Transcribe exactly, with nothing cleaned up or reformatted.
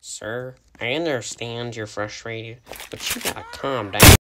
Sir, I understand you're frustrated, but you gotta calm down.